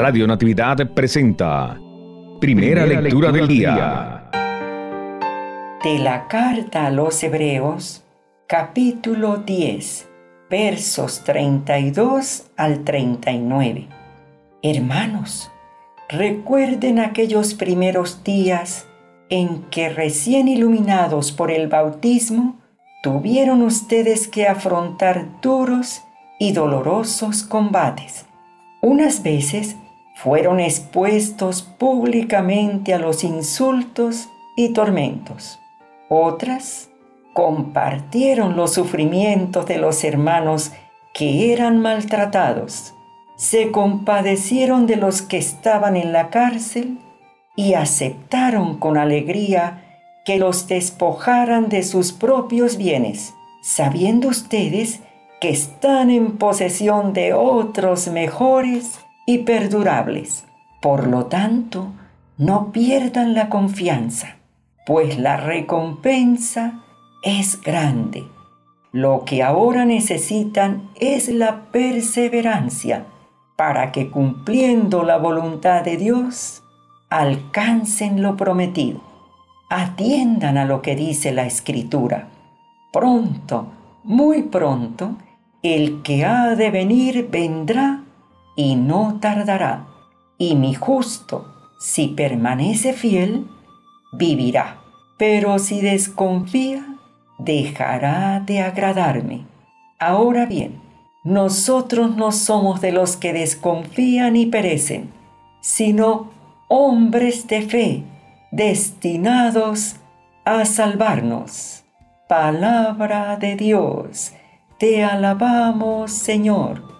Radio Natividad presenta Primera Lectura del Día. De la Carta a los Hebreos, capítulo 10, versos 32 al 39. Hermanos, recuerden aquellos primeros días en que, recién iluminados por el bautismo, tuvieron ustedes que afrontar duros y dolorosos combates. Unas veces fueron expuestos públicamente a los insultos y tormentos. Otras compartieron los sufrimientos de los hermanos que eran maltratados. Se compadecieron de los que estaban en la cárcel y aceptaron con alegría que los despojaran de sus propios bienes, sabiendo ustedes que están en posesión de otros mejores y perdurables. Por lo tanto, no pierdan la confianza, pues la recompensa es grande. Lo que ahora necesitan es la perseverancia, para que, cumpliendo la voluntad de Dios, alcancen lo prometido. Atiendan a lo que dice la Escritura. Pronto, muy pronto, el que ha de venir vendrá y no tardará, y mi justo, si permanece fiel, vivirá. Pero si desconfía, dejará de agradarme. Ahora bien, nosotros no somos de los que desconfían y perecen, sino hombres de fe, destinados a salvarnos. Palabra de Dios. Te alabamos, Señor.